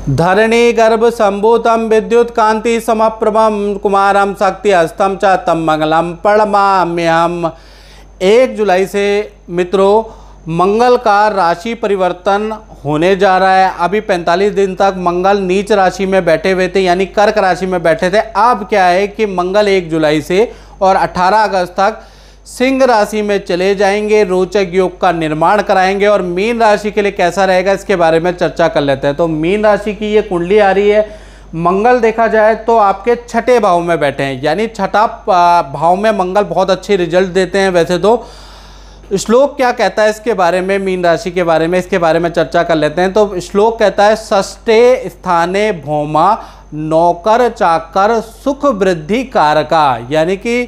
धरणी गर्भ संभूतम विद्युत कांति समप्रभम कुमारम शक्ति हस्तम च तम मंगलम प्रणमाम्यहम। 1 जुलाई से मित्रों मंगल का राशि परिवर्तन होने जा रहा है। अभी 45 दिन तक मंगल नीच राशि में बैठे हुए थे, यानी कर्क राशि में बैठे थे। अब क्या है कि मंगल 1 जुलाई से और 18 अगस्त तक सिंह राशि में चले जाएंगे, रोचक योग का निर्माण कराएंगे। और मीन राशि के लिए कैसा रहेगा इसके बारे में चर्चा कर लेते हैं। तो मीन राशि की ये कुंडली आ रही है। मंगल देखा जाए तो आपके छठे भाव में बैठे हैं, यानी छठा भाव में मंगल बहुत अच्छे रिजल्ट देते हैं। वैसे तो श्लोक क्या कहता है इसके बारे में, मीन राशि के बारे में, इसके बारे में चर्चा कर लेते हैं। तो श्लोक कहता है षष्ठे स्थाने भौमा नौकर चाकर सुख वृद्धि कारका, यानी कि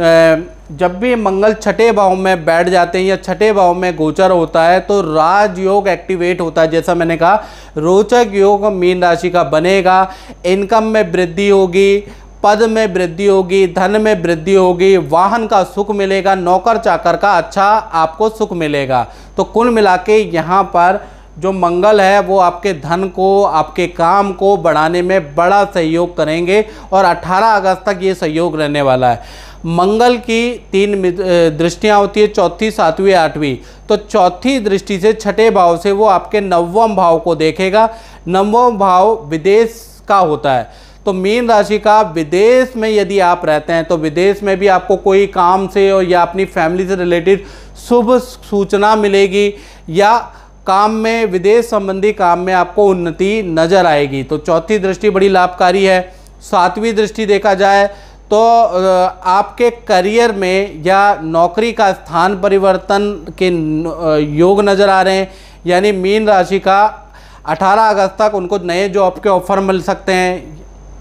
जब भी मंगल छठे भाव में बैठ जाते हैं या छठे भाव में गोचर होता है तो राजयोग एक्टिवेट होता है। जैसा मैंने कहा, रोचक योग मीन राशि का बनेगा। इनकम में वृद्धि होगी, पद में वृद्धि होगी, धन में वृद्धि होगी, वाहन का सुख मिलेगा, नौकर चाकर का अच्छा आपको सुख मिलेगा। तो कुल मिला के यहाँ पर जो मंगल है वो आपके धन को, आपके काम को बढ़ाने में बड़ा सहयोग करेंगे और 18 अगस्त तक ये सहयोग रहने वाला है। मंगल की 3 दृष्टियां होती है, चौथी, सातवीं, आठवीं। तो चौथी दृष्टि से छठे भाव से वो आपके 9वें भाव को देखेगा। 9वां भाव विदेश का होता है। तो मीन राशि का विदेश में यदि आप रहते हैं तो विदेश में भी आपको कोई काम से या अपनी फैमिली से रिलेटेड शुभ सूचना मिलेगी, या काम में, विदेश संबंधी काम में आपको उन्नति नज़र आएगी। तो चौथी दृष्टि बड़ी लाभकारी है। 7वीं दृष्टि देखा जाए तो आपके करियर में या नौकरी का स्थान परिवर्तन के योग नज़र आ रहे हैं, यानी मीन राशि का 18 अगस्त तक उनको नए जॉब के ऑफर मिल सकते हैं,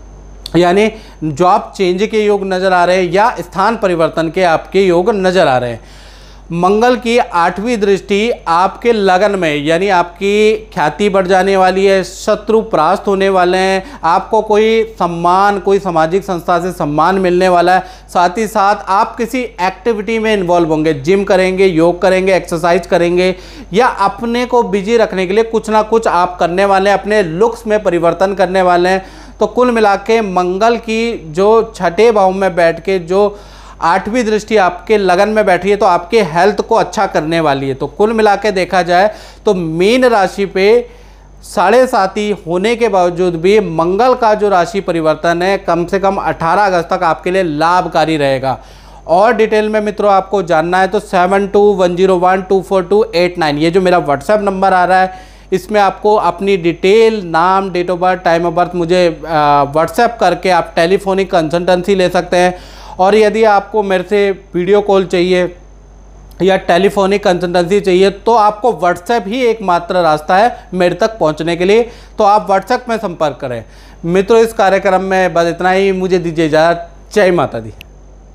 यानी जॉब चेंज के योग नज़र आ रहे हैं या स्थान परिवर्तन के आपके योग नज़र आ रहे हैं। मंगल की 8वीं दृष्टि आपके लगन में, यानी आपकी ख्याति बढ़ जाने वाली है, शत्रु परास्त होने वाले हैं, आपको कोई सम्मान, कोई सामाजिक संस्था से सम्मान मिलने वाला है। साथ ही साथ आप किसी एक्टिविटी में इन्वॉल्व होंगे, जिम करेंगे, योग करेंगे, एक्सरसाइज करेंगे, या अपने को बिजी रखने के लिए कुछ ना कुछ आप करने वाले हैं, अपने लुक्स में परिवर्तन करने वाले हैं। तो कुल मिला के मंगल की जो छठे भाव में बैठ के जो 8वीं दृष्टि आपके लगन में बैठी है तो आपके हेल्थ को अच्छा करने वाली है। तो कुल मिला के देखा जाए तो मीन राशि पे 7.5 होने के बावजूद भी मंगल का जो राशि परिवर्तन है कम से कम 18 अगस्त तक आपके लिए लाभकारी रहेगा। और डिटेल में मित्रों आपको जानना है तो 7210124289 ये जो मेरा व्हाट्सएप नंबर आ रहा है, इसमें आपको अपनी डिटेल, नाम, date of birth, time of birth मुझे व्हाट्सएप करके आप टेलीफोनिक कंसल्टेंसी ले सकते हैं। और यदि आपको मेरे से वीडियो कॉल चाहिए या टेलीफोनिक कंसल्टेंसी चाहिए तो आपको व्हाट्सएप ही एकमात्र रास्ता है मेरे तक पहुंचने के लिए, तो आप व्हाट्सएप में संपर्क करें। मित्रों इस कार्यक्रम में बस इतना ही, मुझे दीजिए इजाज़त। जय माता दी।